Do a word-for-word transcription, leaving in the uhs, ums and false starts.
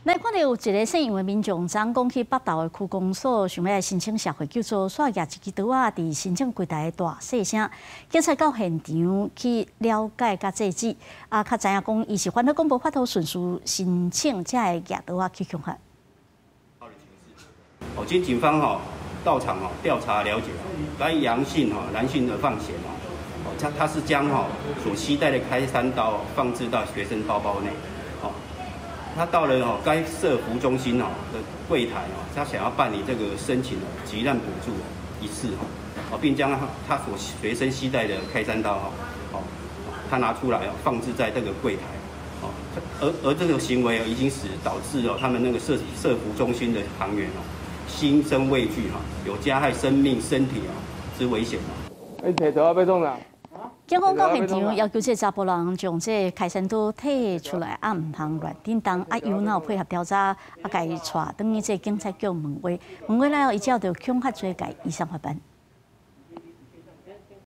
咱看到有一个姓杨的民众，昨讲去北投的区公所，想要来申请社会救助，煞举一支刀啊，伫申请柜台大细声。警察到现场去了解甲制止，啊，较知影讲伊是反对广播法度顺序申请，才会举刀啊去恐吓。 哦，今天警方哈到场哈调查了解，该杨姓哈男性的放嫌哦，哦他他是将哈所携带的开山刀放置到学生包包内，哦。 他到了哦该社服中心哦的柜台哦，他想要办理这个申请急难补助一事哈，哦，并将他所随身携带的开山刀哈，哦，他拿出来哦放置在这个柜台，哦，而而这个行为已经使导致哦他们那个社社服中心的行员哦心生畏惧哈，有加害生命身体啊之危险哦。 你摕刀啊，要创啥？ 警方到现场要求这查甫人将这开山刀摕出来，啊，唔通乱叮当，啊，有哪有配合调查，啊，甲伊带等于这警察局问话，问话了后，伊只要就恐吓罪，甲伊依上法办。